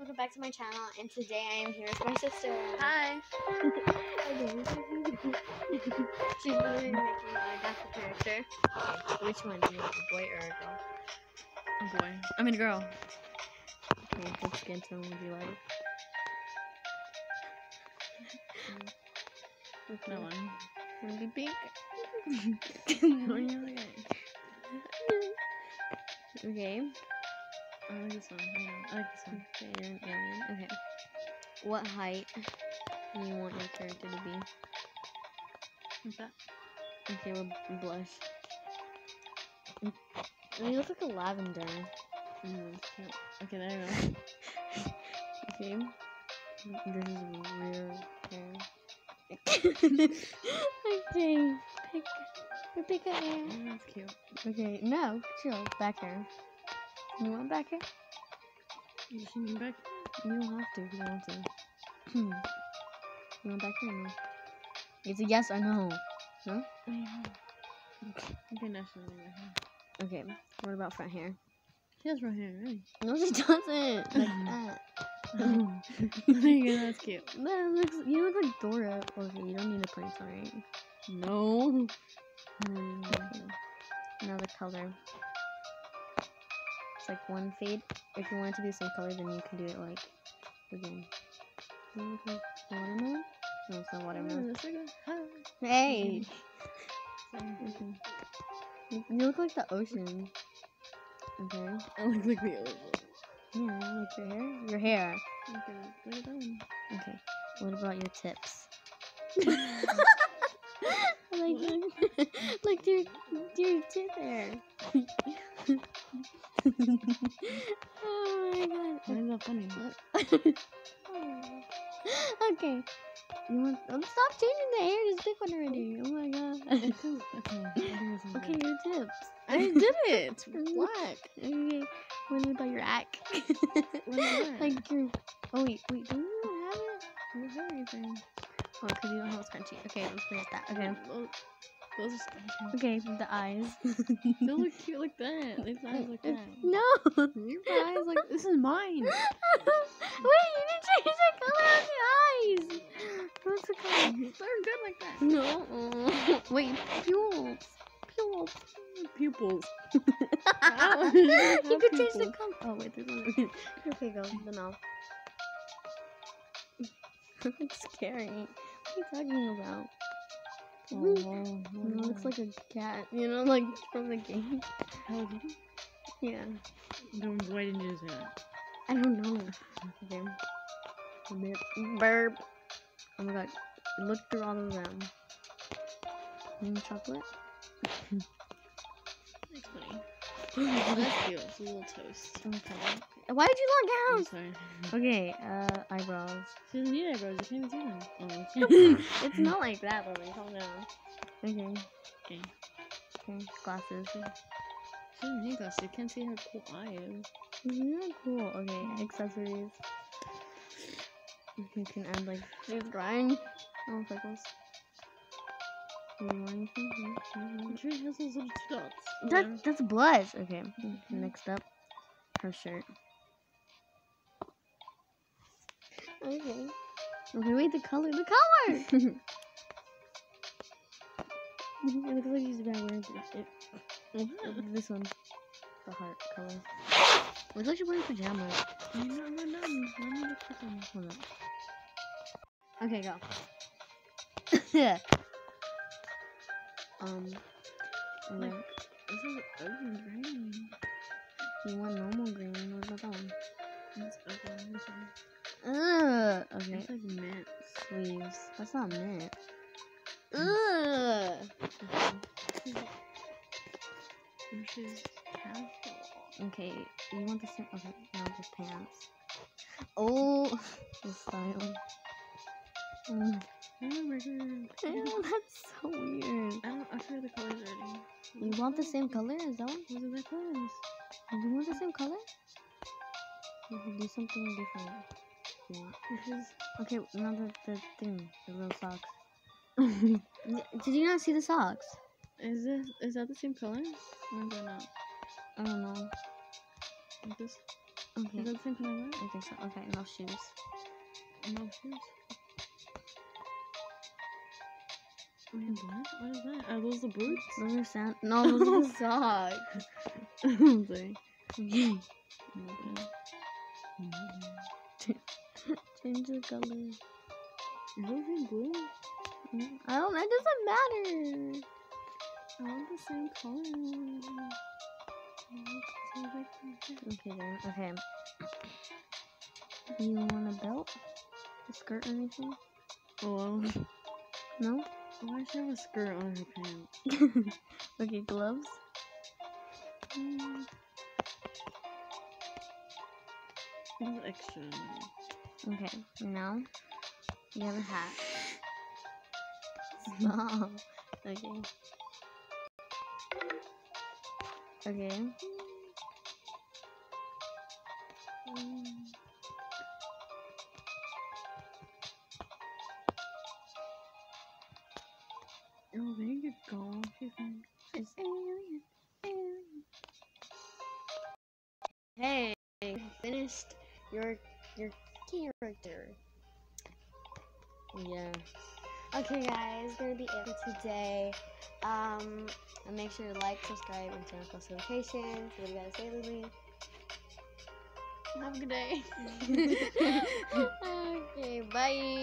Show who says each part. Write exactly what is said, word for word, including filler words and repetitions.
Speaker 1: welcome back to my channel, and today I am here with my sister.
Speaker 2: Hi.
Speaker 1: She's literally making a gatcha character. Okay, which one? Do you want, a boy or a girl?
Speaker 2: A boy. I mean a girl.
Speaker 1: Okay, what skin tone would you like?
Speaker 2: Okay. That one.
Speaker 1: Would be pink?
Speaker 2: Oh, yeah, okay.
Speaker 1: Okay.
Speaker 2: I like this one. Yeah, I like this one.
Speaker 1: Okay, you're an alien. Okay. What height do you want your character to be?
Speaker 2: What's that?
Speaker 1: Okay, we'll blush. You look like a lavender.
Speaker 2: Mm, cute. Okay, there you go.
Speaker 1: Okay. This is real hair. Okay. Pick. Pick a hair.
Speaker 2: Oh, that's cute.
Speaker 1: Okay. No. Chill. Back hair. You want back hair?
Speaker 2: You should be back.
Speaker 1: You don't have to if you don't want to. You want back hair or no? It's a yes or no. No?
Speaker 2: Oh, yeah. Okay, now she's leaving my hair.
Speaker 1: Okay. What about front hair?
Speaker 2: She has right hair, really.
Speaker 1: No, she doesn't. Like that.
Speaker 2: There you go, that's cute.
Speaker 1: That looks. You look like Dora. Okay, you don't need a ponytail, right?
Speaker 2: No.
Speaker 1: Hmm. Now the color. It's like one fade. If you want it to be the same color, then you can do it like again. You look like watermelon? No, it's not watermelon.
Speaker 2: It's like a
Speaker 1: Hey!
Speaker 2: mm-hmm.
Speaker 1: You you look like the ocean. Okay.
Speaker 2: I look like the ocean.
Speaker 1: Yeah, like your hair? Your hair.
Speaker 2: Okay, look at that one.
Speaker 1: Okay. What about your tips? like your, like your, your tip hair. Oh my god.
Speaker 2: Why is that funny?
Speaker 1: Okay. You want? Um, stop changing the hair. Just pick one already. Oh my god. Okay, your tips.
Speaker 2: I did it. It's black.
Speaker 1: Okay. What about your act?
Speaker 2: What is that?
Speaker 1: Like your. Oh wait, wait. Don't you have it?
Speaker 2: I don't have anything.
Speaker 1: Oh, because you don't have a scrunchie. Okay, let's forget that. Okay.
Speaker 2: Those, those are scratching.
Speaker 1: Okay, the eyes.
Speaker 2: They look cute like that. They have eyes like that.
Speaker 1: No.
Speaker 2: Your eyes like this is mine.
Speaker 1: Wait, you didn't change the color of the eyes. What's the color?
Speaker 2: They're good like that.
Speaker 1: No. Wait, pupils. Pupils.
Speaker 2: Pupils.
Speaker 1: You could change the color. Oh wait, there's one. Okay, go. The mouth. It's scary. What are you talking about?
Speaker 2: Oh,
Speaker 1: It looks like a cat. You know, like from the game.
Speaker 2: oh.
Speaker 1: Yeah.
Speaker 2: Then why didn't you do that?
Speaker 1: I don't know. Okay. Burp. Oh my god. Look through all of them. Mm, chocolate?
Speaker 2: That's funny. Oh, that's cute. It's a little toast.
Speaker 1: Okay. Why did you look
Speaker 2: I'm
Speaker 1: down?
Speaker 2: sorry.
Speaker 1: Okay, uh, eyebrows.
Speaker 2: She doesn't need eyebrows. You can't even see them. Oh,
Speaker 1: It's not like that, Lily. Calm down. Okay.
Speaker 2: Okay.
Speaker 1: Okay. Glasses.
Speaker 2: She doesn't need glasses. You can't see her cool eyes.
Speaker 1: Yeah, cool. Okay, accessories. You can add like she's crying. Oh, freckles. Do you want anything?
Speaker 2: I'm sure she has those little two dots.
Speaker 1: That, that's blush. Okay. Next up, her shirt. Okay. Okay, wait, the color. The color! It looks like he's about wearing it. It, this one. The heart color. Looks like she's wearing pajamas.
Speaker 2: No, no, no, no. Let me look for them.
Speaker 1: Hold up. Okay, go. Yeah. Um.
Speaker 2: Like,
Speaker 1: Like,
Speaker 2: this is ugly green.
Speaker 1: you want normal green? What about that one?
Speaker 2: That's ugly. This one.
Speaker 1: Ugh. Okay.
Speaker 2: It's like mint.
Speaker 1: Sleeves. That's not mint. Ugh.
Speaker 2: And she's casual.
Speaker 1: Okay. You want the same? Okay. Now just pants. Oh, the style. Mm.
Speaker 2: I remember her.
Speaker 1: Ew, that's so weird.
Speaker 2: I don't. I've heard the colors already.
Speaker 1: You want the same color as that one?
Speaker 2: Those are the colors.
Speaker 1: You want the same color? You can do something different. If you want.
Speaker 2: Because
Speaker 1: Okay, now the, the thing, the little socks. Did you not see the socks?
Speaker 2: is this is that the same color? Or is that not?
Speaker 1: I don't know.
Speaker 2: Like this?
Speaker 1: Okay.
Speaker 2: Is that the same color as
Speaker 1: I think so. Okay, no shoes.
Speaker 2: that? No shoes. What is that? What is that? Are those the boots?
Speaker 1: Those are sand. No, those are the socks.
Speaker 2: I'm sorry.
Speaker 1: Okay.
Speaker 2: Okay.
Speaker 1: Change the color.
Speaker 2: Is those in blue?
Speaker 1: I don't know. It doesn't matter.
Speaker 2: I want the same color.
Speaker 1: Okay then. Okay. Do you want a belt? A skirt or anything?
Speaker 2: Oh,
Speaker 1: No?
Speaker 2: why does she have a skirt on her pants?
Speaker 1: Okay, gloves?
Speaker 2: Mm. That's extra.
Speaker 1: Okay, now you have a hat. Stop. Okay. Okay.
Speaker 2: Mm. Oh, there you go. She's like,
Speaker 1: It's alien. Alien.
Speaker 2: hey, you finished your your character.
Speaker 1: Yeah.
Speaker 2: Okay, guys, gonna be it for today. Um, and make sure to like, subscribe, and turn on post notifications. What do you gotta say, Lily? Have a good day. Okay, bye.